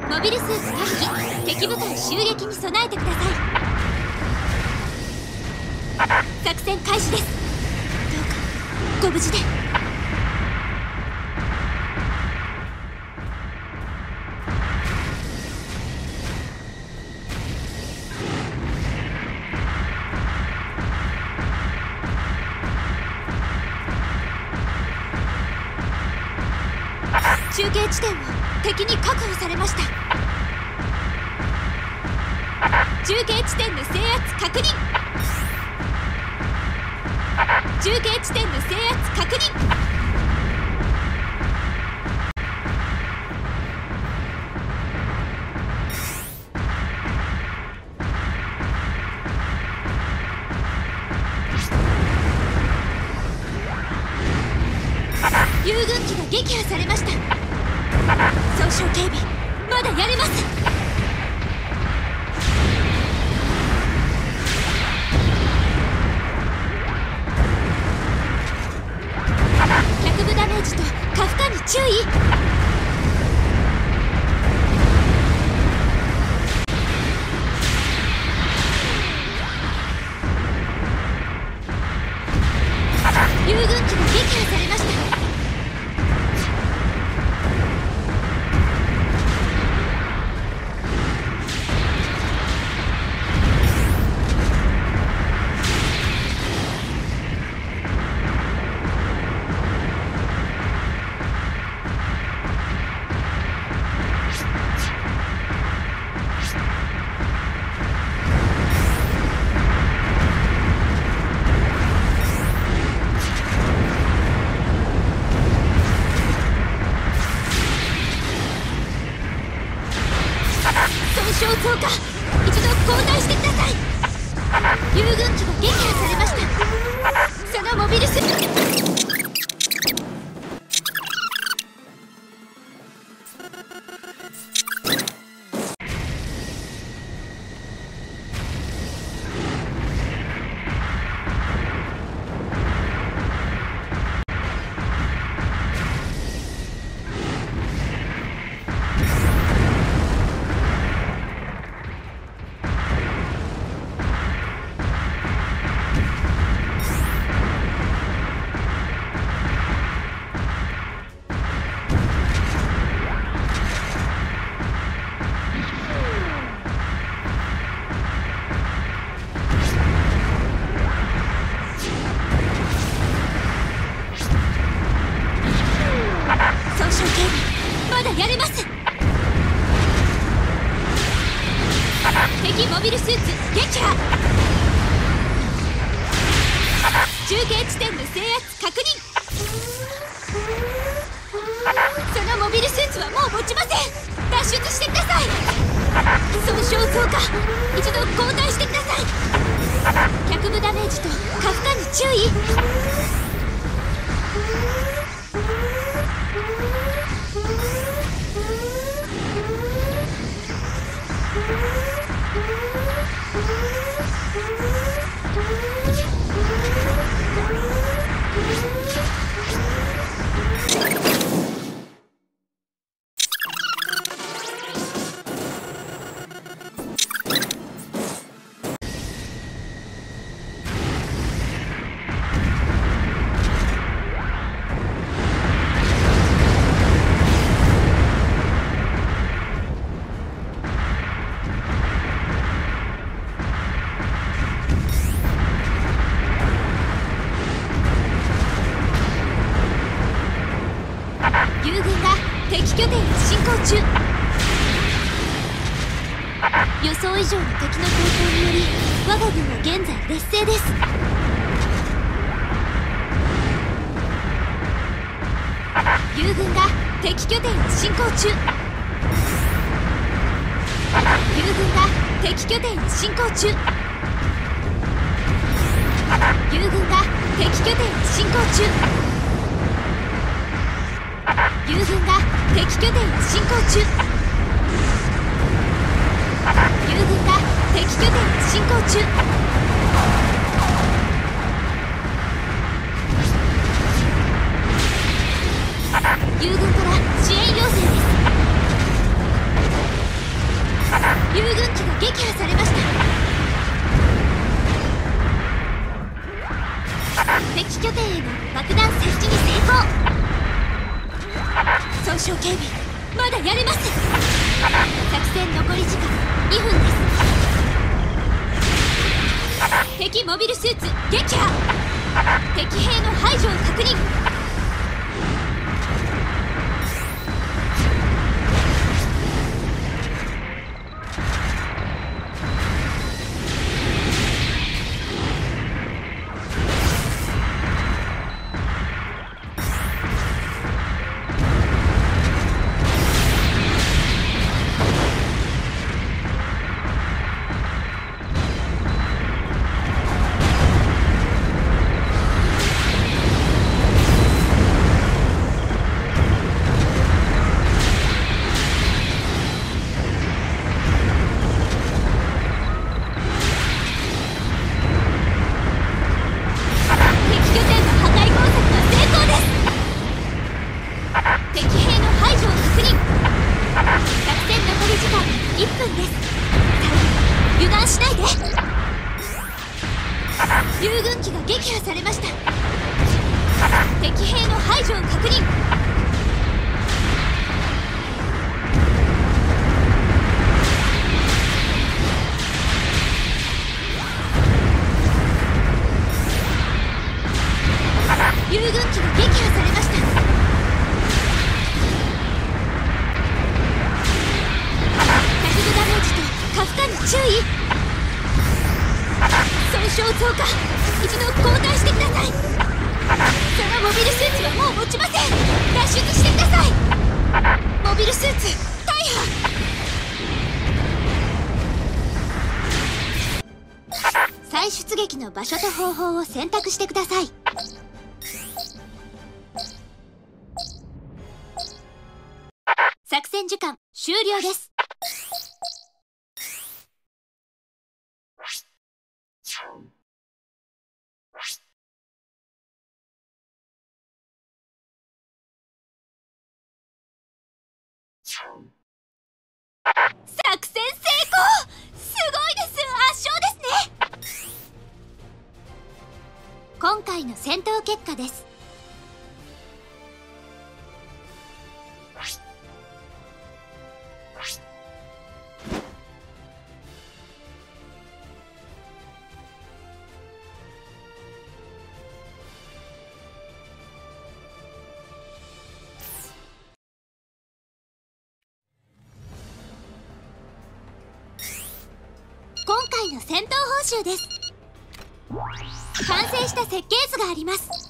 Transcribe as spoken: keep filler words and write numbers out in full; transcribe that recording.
モビルスーツ回避。敵部隊襲撃に備えてください。作戦開始です。どうかご無事で。中継地点を敵に確保されました。中継地点の制圧確認。中継地点の制圧確認。遊軍機が撃破されました。損傷警備まだやれます。脚部ダメージと下負荷に注意。遊軍機が撃破されました。損傷増加。一度交代してください。遊軍機が撃破されました。そのモビルスまだやれます。敵モビルスーツ撃破。中継地点の制圧確認。そのモビルスーツはもう持ちません。脱出してください。損傷増加。一度交代してください。脚部ダメージと下負荷に注意。友軍が敵拠点へ進行中。予想以上の敵の抵抗により我が軍は現在劣勢です。友軍が敵拠点へ進行中。友軍が敵拠点へ進行中。友軍が敵拠点へ進行中。友軍が敵拠点へ進行中。友軍が敵拠点へ進行中。友軍から支援要請です。 軍機が撃破されました。敵拠点への爆弾設置に成功。損傷警備まだやれます。作戦残り時間にふんです。敵モビルスーツ撃破。敵兵の排除を確認。竜軍機が撃破されました。敵兵の排除を確認。竜軍機が撃破されました。ひゃくダメージとカフカに注意。損傷増加。一度交代してください。そのモビルスーツはもう持ちません。脱出してください。モビルスーツ大破。再出撃の場所と方法を選択してください。作戦時間終了です。作戦成功！すごいです。圧勝ですね。今回の戦闘結果です。今回の戦闘報酬です。完成した設計図があります。